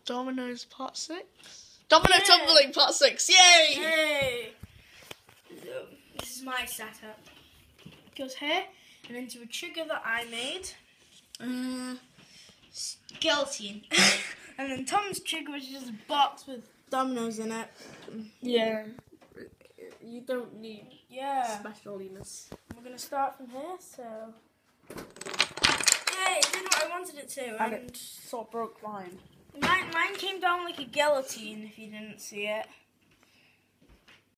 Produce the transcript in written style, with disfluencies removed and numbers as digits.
Dominoes Part 6. Domino Tumbling Part 6. Yay! Yay! So, this is my setup. It goes here and into a trigger that I made. Guillotine. And then Tom's trigger, which is just a box with dominoes in it. Yeah. You don't need Yeah. specialness. We're going to start from here, so... Yay, it did what I wanted it to. And it sort of broke mine. Mine came down like a guillotine, if you didn't see it.